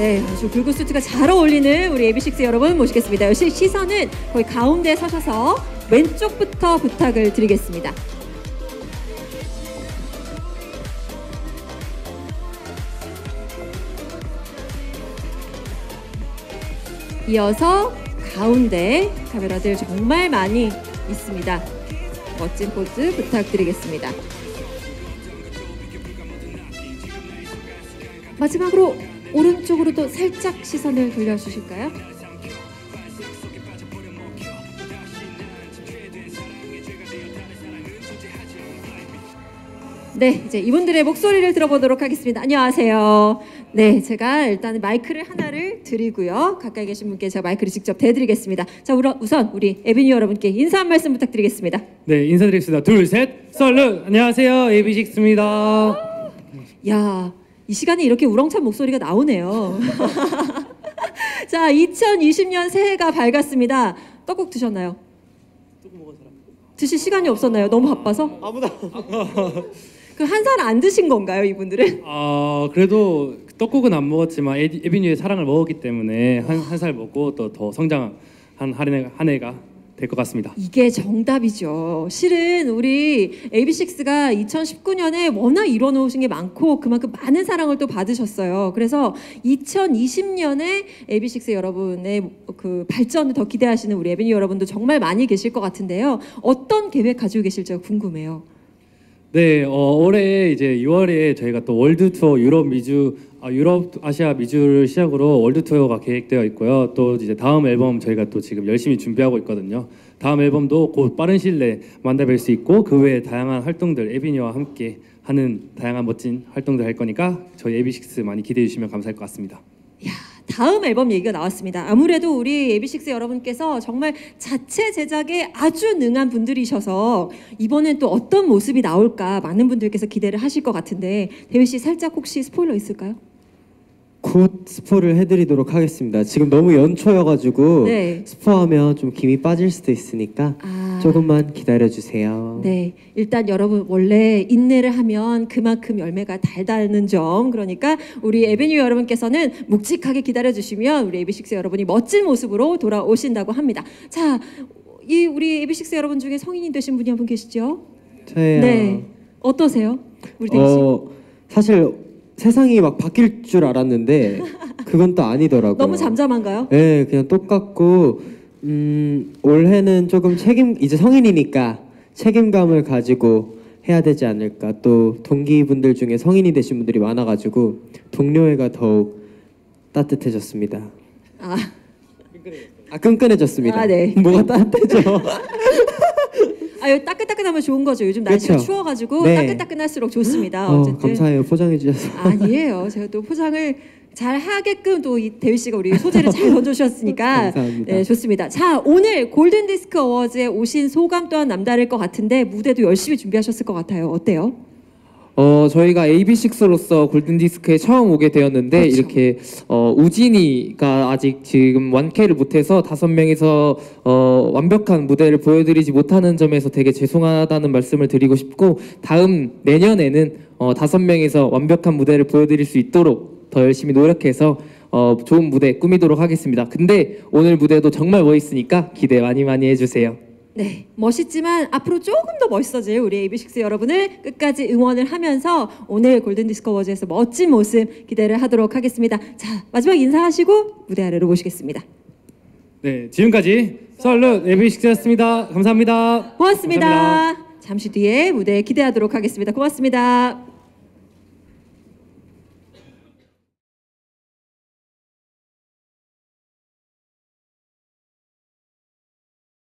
네, 아주 붉은 수트가 잘 어울리는 우리 AB6IX 여러분 모시겠습니다. 역시 시선은 거의 가운데 서셔서 왼쪽부터 부탁을 드리겠습니다. 이어서 가운데 카메라들 정말 많이 있습니다. 멋진 포즈 부탁드리겠습니다. 마지막으로 오른쪽으로도 살짝 시선을 돌려주실까요? 네, 이제 이분들의 목소리를 들어보도록 하겠습니다. 안녕하세요. 네, 제가 일단 마이크를 하나를 드리고요. 가까이 계신 분께 제가 마이크를 직접 대드리겠습니다. 자, 우선 우리 에비뉴 여러분께 인사 한 말씀 부탁드리겠습니다. 네, 인사드리겠습니다. 둘, 셋, 썰루! 안녕하세요, AB6IX입니다. 야, 이 시간에 이렇게 우렁찬 목소리가 나오네요. 자, 2020년 새해가 밝았습니다. 떡국 드셨나요? 떡국 먹은 사람? 드실 시간이 없었나요? 너무 바빠서? 아무나. 그 한 살 안 드신 건가요, 이분들은? 그래도 떡국은 안 먹었지만 에비뉴의 사랑을 먹었기 때문에 한 살 먹고 또 더 성장한 한 해가 될 것 같습니다. 이게 정답이죠. 실은 우리 AB6IX가 2019년에 워낙 이뤄놓으신 게 많고 그만큼 많은 사랑을 또 받으셨어요. 그래서 2020년에 AB6IX 여러분의 그 발전을 더 기대하시는 우리 에비뉴 여러분도 정말 많이 계실 것 같은데요. 어떤 계획 가지고 계실지 궁금해요. 네, 올해 이제 6월에 저희가 또 월드 투어 유럽 아시아 미주를 시작으로 월드 투어가 계획되어 있고요. 또 이제 다음 앨범 저희가 또 지금 열심히 준비하고 있거든요. 다음 앨범도 곧 빠른 시일 내에 만나뵐 수 있고 그 외에 다양한 활동들 에비뉴와 함께 하는 다양한 멋진 활동들 할 거니까 저희 AB6IX 많이 기대해 주시면 감사할 것 같습니다. 야, 다음 앨범 얘기가 나왔습니다. 아무래도 우리 AB6IX 여러분께서 정말 자체 제작에 아주 능한 분들이셔서 이번엔 또 어떤 모습이 나올까 많은 분들께서 기대를 하실 것 같은데 대휘 씨 살짝 혹시 스포일러 있을까요? 곧 스포를 해드리도록 하겠습니다. 지금 너무 연초여가지고 네. 스포하면 좀 김이 빠질 수도 있으니까 조금만 기다려주세요. 네, 일단 여러분 원래 인내를 하면 그만큼 열매가 달다는 점, 그러니까 우리 에비뉴 여러분께서는 묵직하게 기다려주시면 우리 AB6IX 여러분이 멋진 모습으로 돌아오신다고 합니다. 자, 이 우리 AB6IX 여러분 중에 성인이 되신 분이 한 분 계시죠? 저예요. 네, 어떠세요? 우리 대휘 씨? 사실 세상이 막 바뀔 줄 알았는데 그건 또 아니더라고요. 너무 잠잠한가요? 네, 그냥 똑같고 올해는 조금 이제 성인이니까 책임감을 가지고 해야 되지 않을까. 또 동기분들 중에 성인이 되신 분들이 많아가지고 동료애가 더욱 따뜻해졌습니다. 끈끈해졌습니다. 네. 뭐가 따뜻해져? 아유, 따끈따끈하면 좋은 거죠. 요즘 날씨가 그쵸? 추워가지고 네. 따끈따끈할수록 좋습니다. 어쨌든 감사해요. 포장해 주셔서. 아니에요. 제가 또 포장을 잘 하게끔 또 이 대휘 씨가 우리 소재를 잘 던져주셨으니까 감사합니다. 네, 좋습니다. 자, 오늘 골든 디스크 어워즈에 오신 소감 또한 남다를 것 같은데 무대도 열심히 준비하셨을 것 같아요. 어때요? 저희가 AB6IX로서 골든디스크에 처음 오게 되었는데 그렇죠. 이렇게 우진이가 아직 지금 완쾌를 못해서 5명이서 완벽한 무대를 보여드리지 못하는 점에서 되게 죄송하다는 말씀을 드리고 싶고 다음 내년에는 5명이서 완벽한 무대를 보여드릴 수 있도록 더 열심히 노력해서 좋은 무대 꾸미도록 하겠습니다. 근데 오늘 무대도 정말 멋있으니까 기대 많이 해주세요. 네, 멋있지만 앞으로 조금 더 멋있어질 우리 AB6IX 여러분을 끝까지 응원을 하면서 오늘 골든 디스크 어워즈에서 멋진 모습 기대를 하도록 하겠습니다. 자, 마지막 인사하시고 무대 아래로 모시겠습니다. 네, 지금까지 썰루 AB6IX였습니다. 감사합니다. 고맙습니다. 감사합니다. 잠시 뒤에 무대 기대하도록 하겠습니다. 고맙습니다.